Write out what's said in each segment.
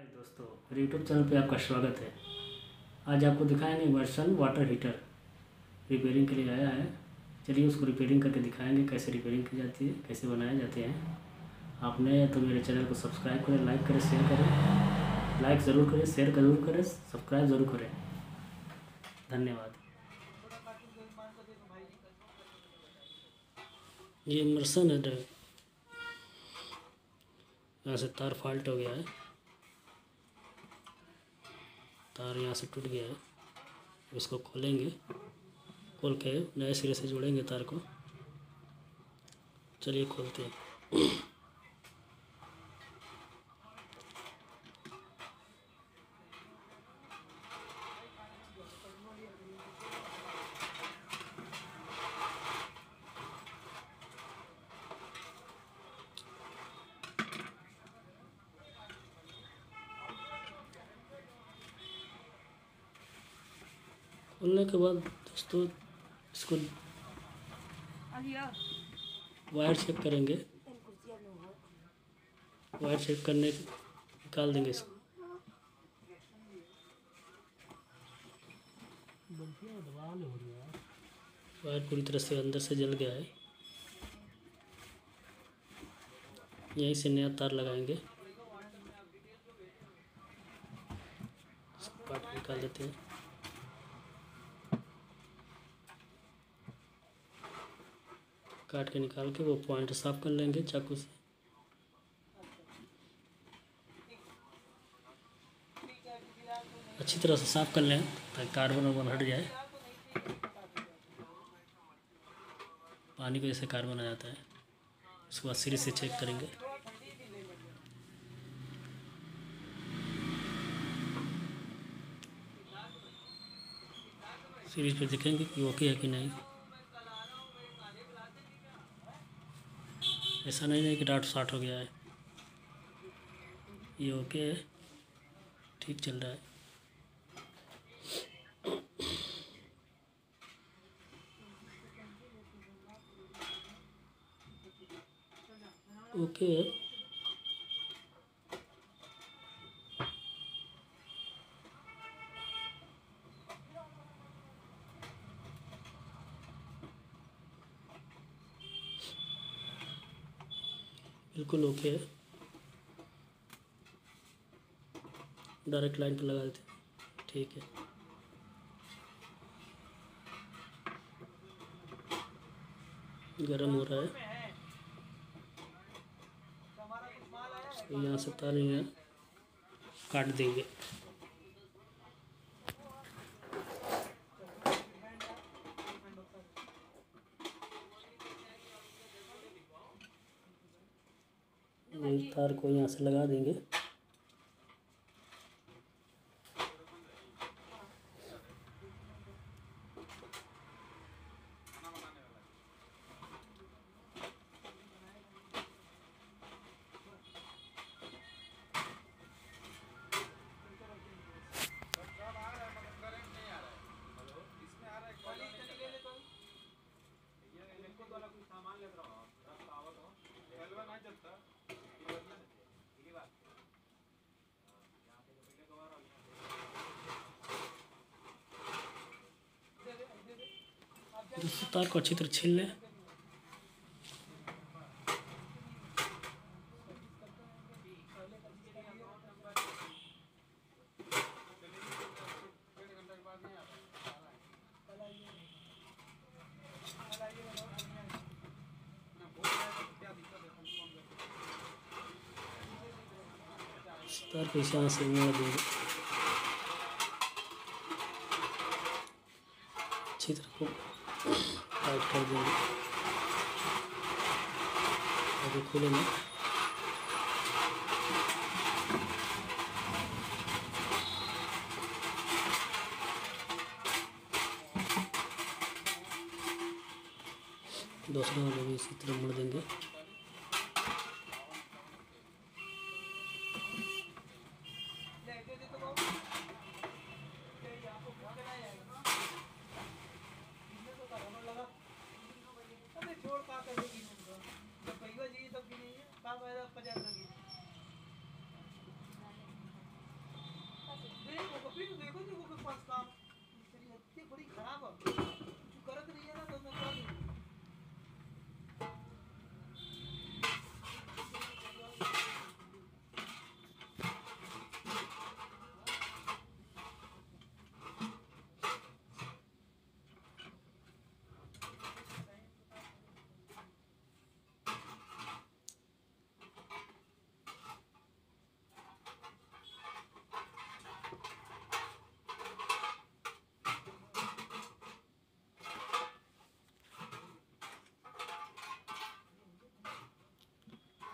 हाय दोस्तों, मेरे YouTube channel पे आपका स्वागत है। आज आपको दिखाएंगे इमर्शन वाटर हीटर रिपेयरिंग के लिए आया है। चलिए उसको रिपेयरिंग करके दिखाएंगे कैसे रिपेयरिंग की जाती है, कैसे बनाए जाते हैं। आपने तो मेरे चैनल को सब्सक्राइब करें, लाइक करें, शेयर करें। लाइक ज़रूर करें, शेयर ज़रूर करें, सब्सक्राइब ज़रूर करें। धन्यवाद। ये इमर्शन है, यहाँ से तार फॉल्ट हो गया है। तार यहाँ से टूट गया है। इसको खोलेंगे, खोल के नए सिरे से जोड़ेंगे तार को। चलिए खोलते हैं। खोलने के बाद दोस्तों इसको वायर चेक करेंगे। वायर चेक करने निकाल देंगे इसको। वायर पूरी तरह से अंदर से जल गया है। यहीं से नया तार लगाएंगे। इसको काट निकाल देते हैं। काट के निकाल के वो पॉइंट साफ कर लेंगे चाकू से। अच्छी तरह से साफ कर लें ताकि कार्बन वार्बन हट जाए। पानी को जैसे कार्बन आ जाता है। उसके बाद सीरीज से चेक करेंगे। सीरीज पे देखेंगे कि ओके है कि नहीं। ऐसा नहीं है कि डाट शॉर्ट हो गया है। ये ओके है, ठीक चल रहा है। ओके है। बिल्कुल ओके है। डायरेक्ट लाइन पर लगा देते हैं। ठीक है। गरम हो रहा है। इसको यहाँ से तार यहाँ काट देंगे। तार को यहाँ से लगा देंगे। दूसरे तार को अच्छी तरह छील लें। तार को इस यहाँ से मोड़ देंगे। अच्छी तरह को टाइट कर देंगे। आगे खोलेंगे। दूसरे वाले भी इसी तरह मोड़ देंगे।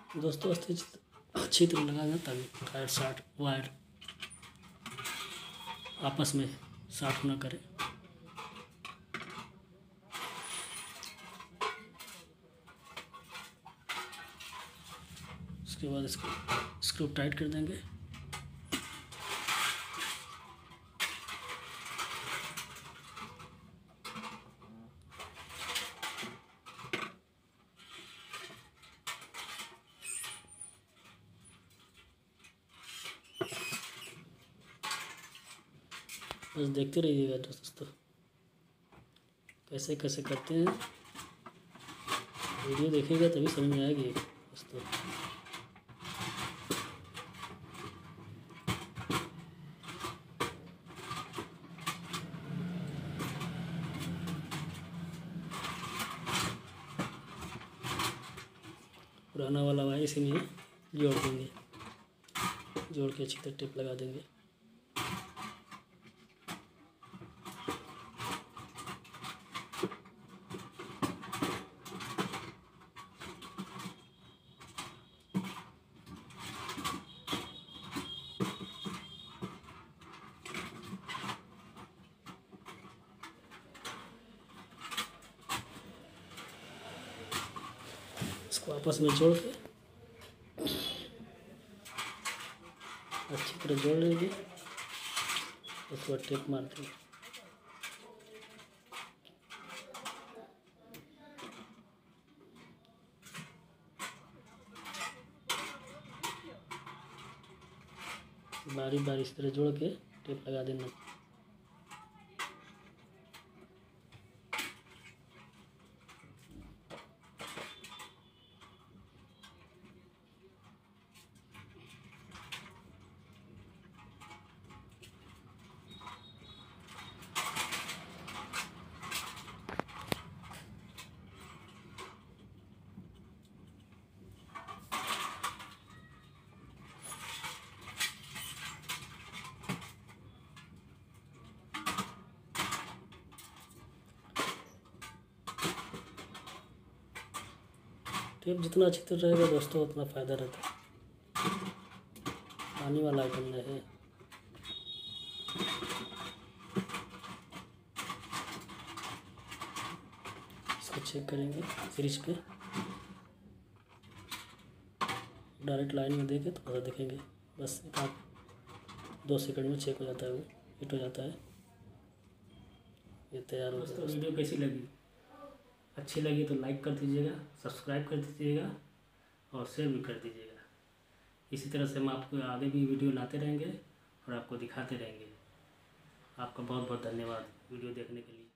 दोस्तों अच्छी तरह लगाना ताकि टायर शार्ट वायर आपस में साफ ना करे। उसके बाद इसको स्क्रू टाइट कर देंगे। बस देखते रहिएगा दोस्तों कैसे कैसे करते हैं। वीडियो देखिएगा तभी समझ में आएगी दोस्तों। पुराना वाला वायर इसी में जोड़ देंगे, जोड़ के अच्छी तरह टेप लगा देंगे। इसको आपस में जोड़ के अच्छी तरह जोड़ लेंगे। उसके बाद टेप मार देंगे। बारी बारी इस तरह जोड़ के टेप लगा देना। टेप जितना अच्छी तरह रहेगा दोस्तों उतना फ़ायदा रहता है। पानी वाला आइटम नहीं है। इसको चेक करेंगे सीरीज पे, डायरेक्ट लाइन में देखे तो पता देखेंगे। बस 1-2 सेकंड में चेक हो जाता है, वो हिट हो जाता है। ये तैयार हो गया। वीडियो कैसी लगी? अच्छी लगी तो लाइक कर दीजिएगा, सब्सक्राइब कर दीजिएगा और शेयर भी कर दीजिएगा। इसी तरह से हम आपको आगे भी वीडियो लाते रहेंगे और आपको दिखाते रहेंगे। आपका बहुत बहुत धन्यवाद वीडियो देखने के लिए।